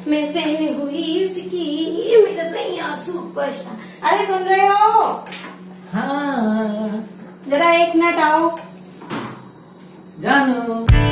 मैं फैन हुई उसकी, मेरा सैया सुपरस्टार। अरे सुन रहे हो? हाँ जरा 1 मिनट आओ। जानू।